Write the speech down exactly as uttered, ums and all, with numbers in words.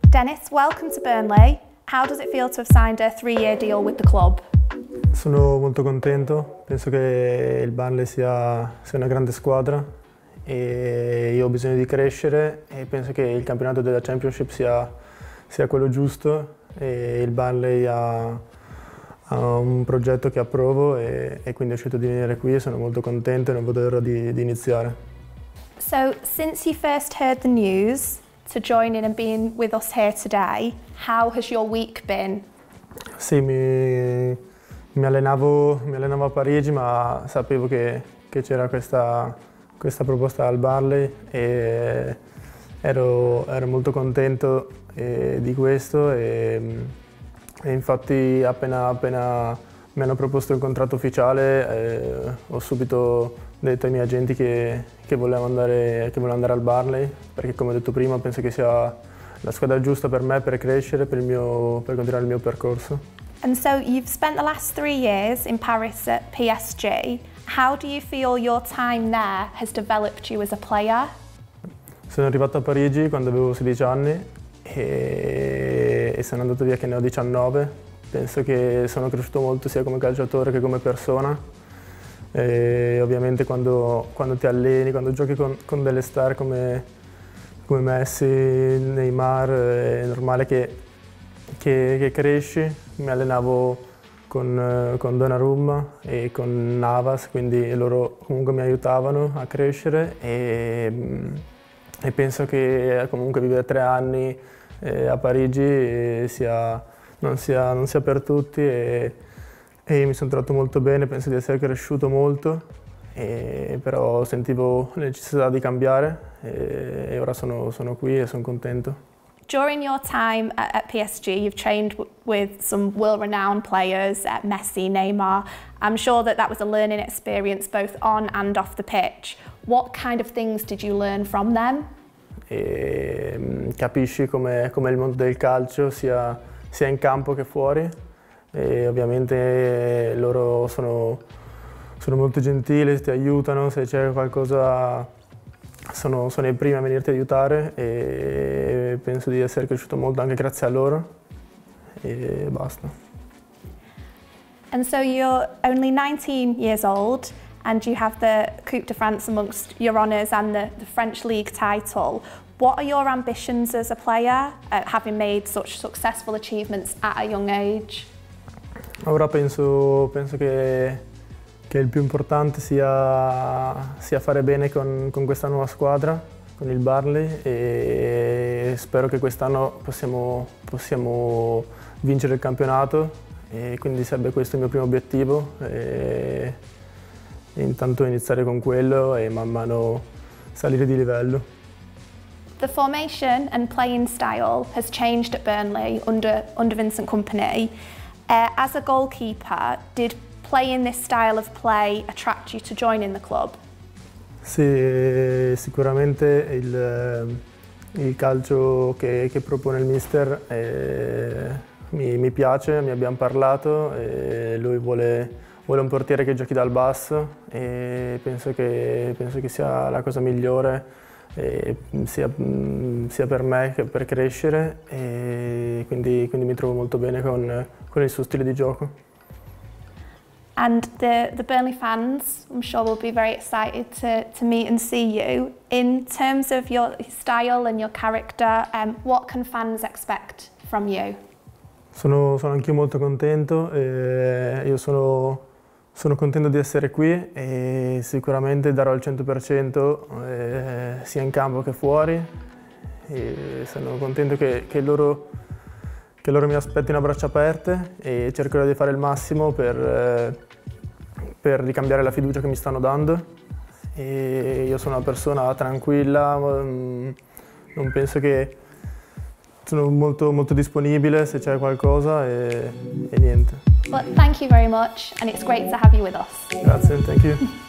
Dennis, welcome to Burnley. How does it feel to have signed a three-year deal with the club? Sono molto contento, penso che il Burnley sia, sia una grande squadra e io ho bisogno di crescere e penso che il campionato della Championship sia, sia quello giusto e il Burnley ha, ha un progetto che approvo e, e quindi ho scelto di venire qui e sono molto contento e non vedo l'ora di, di iniziare. So, since you first heard the news to join in and being with us here today, how has your week been? Sì, mi, mi, allenavo, mi allenavo a Parigi, ma sapevo che, che c'era questa, questa proposta al Burnley e ero, ero molto contento eh, di questo e, e infatti appena, appena mi hanno proposto il contratto ufficiale eh, ho subito detto ai miei agenti che, che, volevo andare, che volevo andare al Burnley, perché come ho detto prima penso che sia la squadra giusta per me, per crescere, per, il mio, per continuare il mio percorso. And so you've spent the last three years in Paris at P S G. How do you feel your time there has developed you as a player? Sono arrivato a Parigi quando avevo sedici anni e, e sono andato via che ne ho diciannove. Penso che sono cresciuto molto sia come calciatore che come persona. E ovviamente quando, quando ti alleni, quando giochi con, con delle star come, come Messi, Neymar, è normale che, che, che cresci. Mi allenavo con, con Donnarumma e con Navas, quindi loro comunque mi aiutavano a crescere e, e penso che comunque vivere tre anni eh, a Parigi eh, sia, non, sia, non sia per tutti. E, E mi sono trovato molto bene, penso di essere cresciuto molto, e però sentivo la necessità di cambiare e, e ora sono, sono qui e sono contento. During your time at, at P S G, you've trained w with some world-renowned players, uh, Messi, Neymar. I'm sure that that was a learning experience both on and off the pitch. What kind of things did you learn from them? E, capisci come, come il mondo del calcio sia, sia in campo che fuori. E ovviamente loro sono, sono molto gentili, ti aiutano, se c'è qualcosa sono, sono i primi a venirti a aiutare e penso di essere cresciuto molto anche grazie a loro e basta. And so you're only nineteen years old and you have the Coupe de France amongst your honours and the, the French League title. What are your ambitions as a player, uh, having made such successful achievements at a young age? Ora penso, penso che, che il più importante sia, sia fare bene con, con questa nuova squadra, con il Burnley e spero che quest'anno possiamo, possiamo vincere il campionato e quindi sarebbe questo il mio primo obiettivo e, e intanto iniziare con quello e man mano salire di livello. The formation and playing style has changed at Burnley under, under Vincent Kompany. Uh, as a goalkeeper, did playing this style of play attract you to joining the club? Sì, sicuramente il, il calcio che, che propone il mister eh, mi, mi piace, mi abbiamo parlato e lui vuole, vuole un portiere che giochi dal basso e penso che, penso che sia la cosa migliore eh, sia, sia per me che per crescere e quindi, quindi mi trovo molto bene con, con il suo stile di gioco. And the, the Burnley fans, I'm sure, will be very excited to, to meet and see you. In terms of your style and your character, um, what can fans expect from you? Sono, sono anch'io molto contento, eh, io sono, sono contento di essere qui e sicuramente darò il cento per cento eh, sia in campo che fuori. E sono contento che, che, loro, che loro mi aspettino a braccia aperte e cercherò di fare il massimo per, eh, per ricambiare la fiducia che mi stanno dando. E io sono una persona tranquilla, non penso che sono molto, molto disponibile se c'è qualcosa e, e niente. Well, thank you very much and it's great to have you with us. Grazie, thank you.